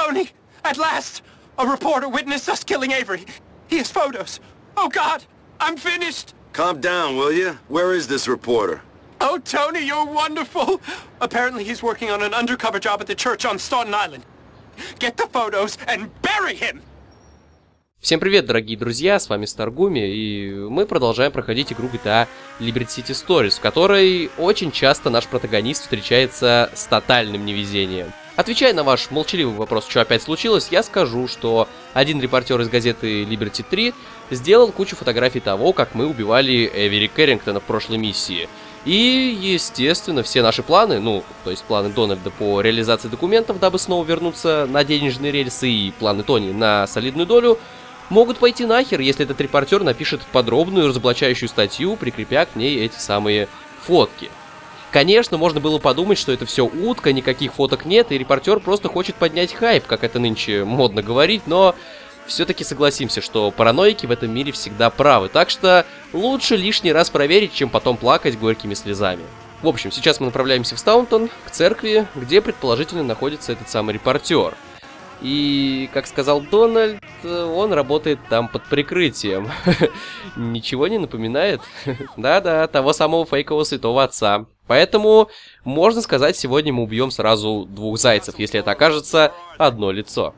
Tony! At last! A reporter witnessed us killing Avery. He has photos. Oh God! I'm finished! Calm down, will you? Where is this reporter? Oh, Tony, you're wonderful! Apparently he's working on an undercover job at the church on Staunton Island. Get the photos and bury him! Всем привет, дорогие друзья, с вами Старгуми, и мы продолжаем проходить игру GTA Liberty City Stories, в которой очень часто наш протагонист встречается с тотальным невезением. Отвечая на ваш молчаливый вопрос, что опять случилось, я скажу, что один репортер из газеты Liberty 3 сделал кучу фотографий того, как мы убивали Эвери Кэррингтона в прошлой миссии. И, естественно, все наши планы, то есть планы Дональда по реализации документов, дабы снова вернуться на денежные рельсы, и планы Тони на солидную долю, могут пойти нахер, если этот репортер напишет подробную разоблачающую статью, прикрепя к ней эти самые фотки. Конечно, можно было подумать, что это все утка, никаких фоток нет, и репортер просто хочет поднять хайп, как это нынче модно говорить, но все-таки согласимся, что параноики в этом мире всегда правы, так что лучше лишний раз проверить, чем потом плакать горькими слезами. В общем, сейчас мы направляемся в Стаунтон, к церкви, где предположительно находится этот самый репортер. И, как сказал Дональд, он работает там под прикрытием. Ничего не напоминает? Да-да, того самого фейкового святого отца. Поэтому, можно сказать, сегодня мы убьем сразу двух зайцев, если это окажется одно лицо.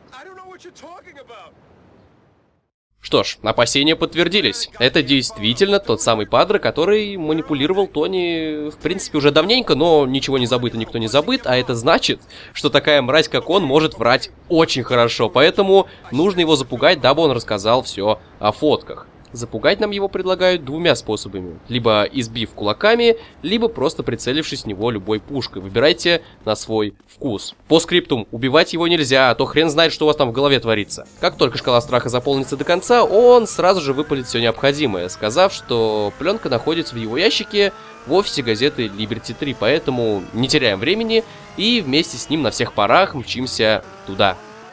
Что ж, опасения подтвердились. Это действительно тот самый Падре, который манипулировал Тони, в принципе, уже давненько, но ничего не забыто, никто не забыт, а это значит, что такая мразь, как он, может врать очень хорошо, поэтому нужно его запугать, дабы он рассказал все о фотках. Запугать нам его предлагают двумя способами. Либо избив кулаками, либо просто прицелившись в него любой пушкой. Выбирайте на свой вкус. По скриптум, убивать его нельзя, а то хрен знает, что у вас там в голове творится. Как только шкала страха заполнится до конца, он сразу же выпалит все необходимое, сказав, что пленка находится в его ящике в офисе газеты Liberty 3. Поэтому не теряем времени и вместе с ним на всех парах мчимся туда.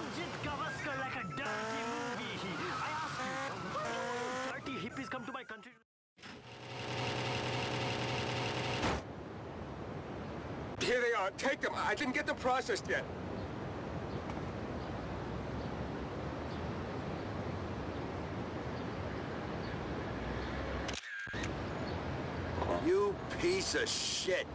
Here they are. Take them. I didn't get them processed yet. You piece of shit.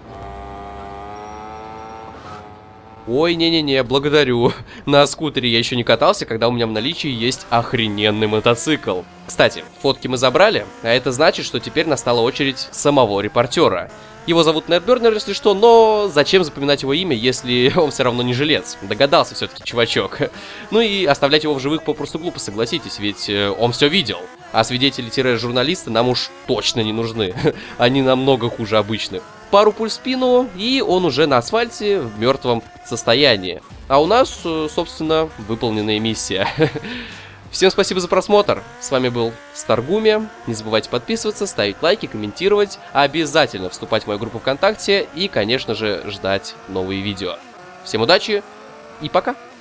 Ой, не-не-не, благодарю. На скутере я еще не катался, когда у меня в наличии есть охрененный мотоцикл. Кстати, фотки мы забрали, а это значит, что теперь настала очередь самого репортера. Его зовут Нетбернер, если что, но зачем запоминать его имя, если он все равно не жилец? Догадался все-таки чувачок. Ну и оставлять его в живых попросту глупо, согласитесь, ведь он все видел. А свидетели-журналисты нам уж точно не нужны. Они намного хуже обычных. Пару пуль в спину, и он уже на асфальте в мертвом состоянии. А у нас, собственно, выполненная миссия. Всем спасибо за просмотр. С вами был Старгуми. Не забывайте подписываться, ставить лайки, комментировать. Обязательно вступать в мою группу ВКонтакте и, конечно же, ждать новые видео. Всем удачи и пока!